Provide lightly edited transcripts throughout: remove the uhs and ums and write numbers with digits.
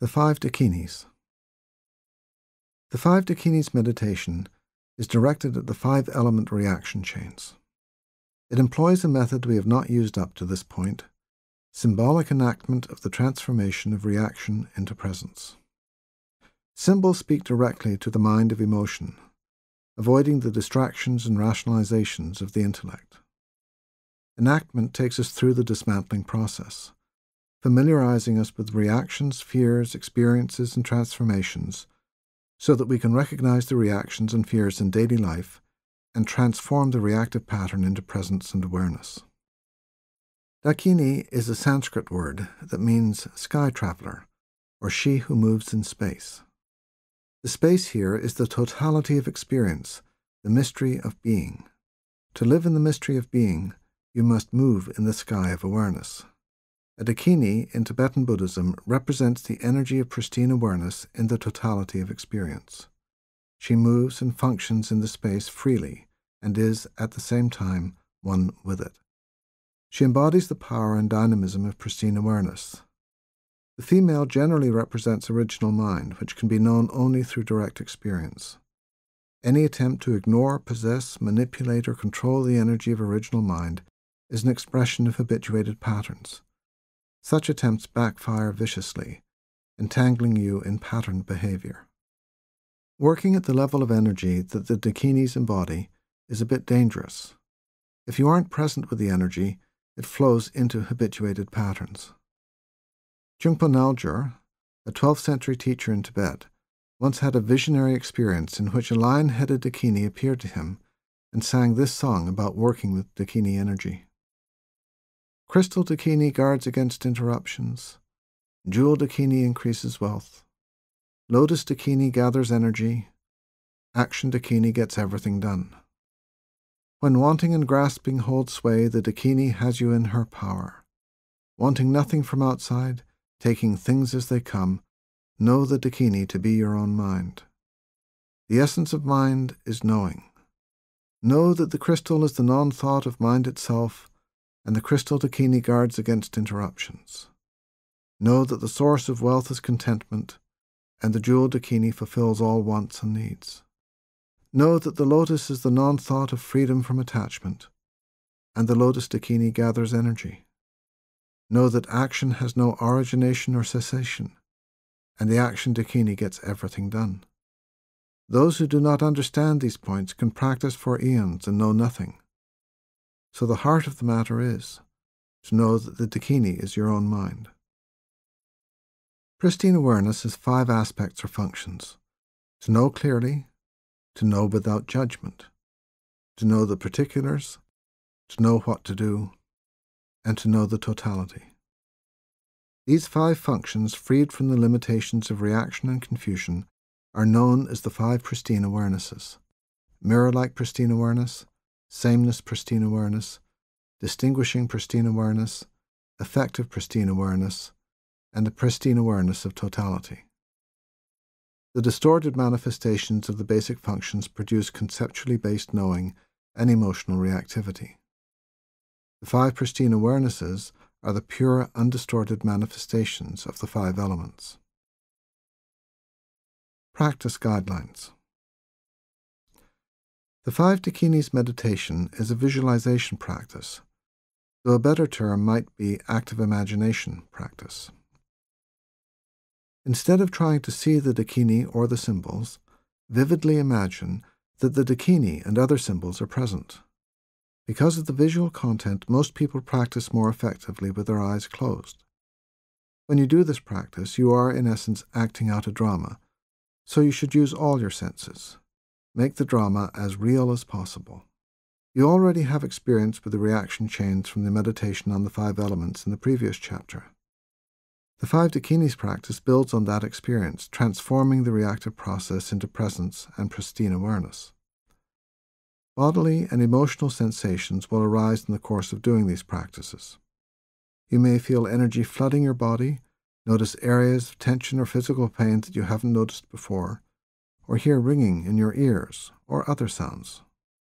The Five Dakinis. The Five Dakinis meditation is directed at the five-element reaction chains. It employs a method we have not used up to this point, symbolic enactment of the transformation of reaction into presence. Symbols speak directly to the mind of emotion, avoiding the distractions and rationalizations of the intellect. Enactment takes us through the dismantling process, familiarizing us with reactions, fears, experiences, and transformations, so that we can recognize the reactions and fears in daily life and transform the reactive pattern into presence and awareness. Dakini is a Sanskrit word that means sky traveler, or she who moves in space. The space here is the totality of experience, the mystery of being. To live in the mystery of being, you must move in the sky of awareness. A Dakini in Tibetan Buddhism represents the energy of pristine awareness in the totality of experience. She moves and functions in the space freely and is, at the same time, one with it. She embodies the power and dynamism of pristine awareness. The female generally represents original mind, which can be known only through direct experience. Any attempt to ignore, possess, manipulate, or control the energy of original mind is an expression of habituated patterns. Such attempts backfire viciously, entangling you in patterned behavior. Working at the level of energy that the Dakinis embody is a bit dangerous. If you aren't present with the energy, it flows into habituated patterns. Jungpa Nalgyur, a 12th century teacher in Tibet, once had a visionary experience in which a lion-headed Dakini appeared to him and sang this song about working with Dakini energy. Crystal Dakini guards against interruptions. Jewel Dakini increases wealth. Lotus Dakini gathers energy. Action Dakini gets everything done. When wanting and grasping hold sway, the Dakini has you in her power. Wanting nothing from outside, taking things as they come, know the Dakini to be your own mind. The essence of mind is knowing. Know that the crystal is the non-thought of mind itself, and the crystal Dakini guards against interruptions. Know that the source of wealth is contentment, and the jewel Dakini fulfills all wants and needs. Know that the lotus is the non-thought of freedom from attachment, and the lotus Dakini gathers energy. Know that action has no origination or cessation, and the action Dakini gets everything done. Those who do not understand these points can practice for eons and know nothing. So the heart of the matter is to know that the Dakini is your own mind. Pristine awareness has 5 aspects or functions: to know clearly, to know without judgment, to know the particulars, to know what to do, and to know the totality. These 5 functions, freed from the limitations of reaction and confusion, are known as the 5 pristine awarenesses: mirror-like pristine awareness, sameness pristine awareness, distinguishing pristine awareness, effective pristine awareness, and the pristine awareness of totality. The distorted manifestations of the basic functions produce conceptually based knowing and emotional reactivity. The 5 pristine awarenesses are the pure, undistorted manifestations of the 5 elements. Practice guidelines. The Five Dakinis meditation is a visualization practice, though a better term might be active imagination practice. Instead of trying to see the Dakini or the symbols, vividly imagine that the Dakini and other symbols are present. Because of the visual content, most people practice more effectively with their eyes closed. When you do this practice, you are, in essence, acting out a drama, so you should use all your senses. Make the drama as real as possible. You already have experience with the reaction chains from the meditation on the 5 elements in the previous chapter. The Five Dakinis practice builds on that experience, transforming the reactive process into presence and pristine awareness. Bodily and emotional sensations will arise in the course of doing these practices. You may feel energy flooding your body, notice areas of tension or physical pain that you haven't noticed before, or hear ringing in your ears, or other sounds.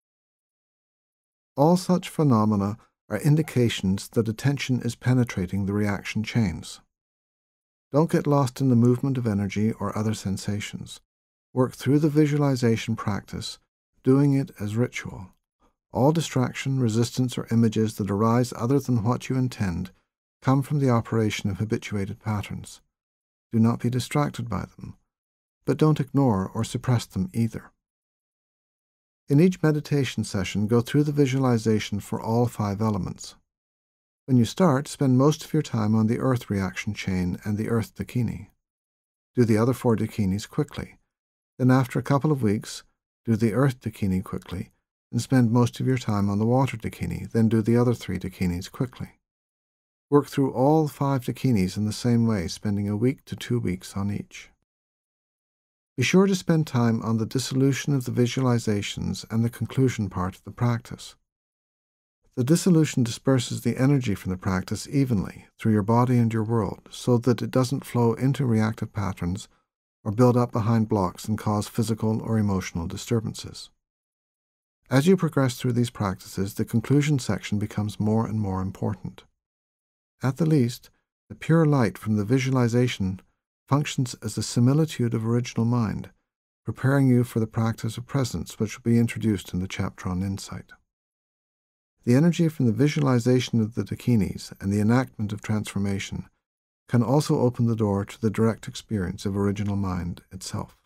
All such phenomena are indications that attention is penetrating the reaction chains. Don't get lost in the movement of energy or other sensations. Work through the visualization practice, doing it as ritual. All distraction, resistance, or images that arise other than what you intend come from the operation of habituated patterns. Do not be distracted by them, but don't ignore or suppress them either. In each meditation session, go through the visualization for all 5 elements. When you start, spend most of your time on the earth reaction chain and the earth dakini. Do the other 4 dakinis quickly. Then after a couple of weeks, do the earth dakini quickly, and spend most of your time on the water dakini, then do the other 3 dakinis quickly. Work through all 5 dakinis in the same way, spending a week to 2 weeks on each. Be sure to spend time on the dissolution of the visualizations and the conclusion part of the practice. The dissolution disperses the energy from the practice evenly through your body and your world so that it doesn't flow into reactive patterns or build up behind blocks and cause physical or emotional disturbances. As you progress through these practices, the conclusion section becomes more and more important. At the least, the pure light from the visualization functions as a similitude of original mind, preparing you for the practice of presence which will be introduced in the chapter on insight. The energy from the visualization of the dakinis and the enactment of transformation can also open the door to the direct experience of original mind itself.